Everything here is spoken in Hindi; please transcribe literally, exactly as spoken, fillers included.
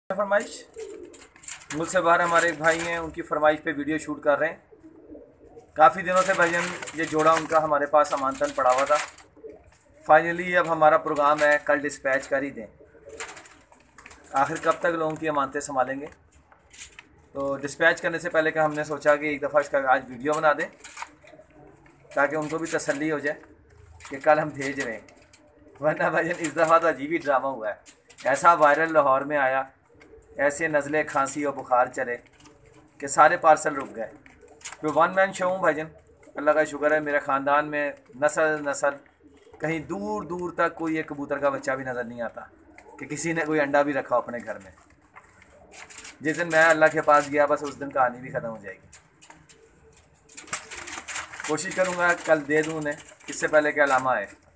फरमाइश मुझसे बाहर हमारे एक भाई हैं, उनकी फरमाइश पे वीडियो शूट कर रहे हैं। काफ़ी दिनों से भाईजान ये जोड़ा उनका हमारे पास अमानतन पड़ा हुआ था। फाइनली अब हमारा प्रोग्राम है, कल डिस्पैच कर ही दें। आखिर कब तक लोगों की अमानतें संभालेंगे। तो डिस्पैच करने से पहले का हमने सोचा कि एक दफ़ा इसका आज वीडियो बना दें ताकि उनको भी तसल्ली हो जाए कि कल हम भेज रहे हैं। वरना भाईजान इस दफ़ा तो अजीब ही ड्रामा हुआ है। ऐसा वायरल लाहौर में आया, ऐसे नज़ले खांसी और बुखार चले कि सारे पार्सल रुक गए। तो वन मैन शो हूँ भाईजान, अल्लाह का शुक्र है मेरे ख़ानदान में नस्ल नस्ल कहीं दूर दूर तक कोई एक कबूतर का बच्चा भी नज़र नहीं आता कि किसी ने कोई अंडा भी रखा हो अपने घर में। जिस दिन मैं अल्लाह के पास गया बस उस दिन कहानी भी ख़त्म हो जाएगी। कोशिश करूँगा कल दे दूँ उन्हें, इससे पहले कि अलामा आए।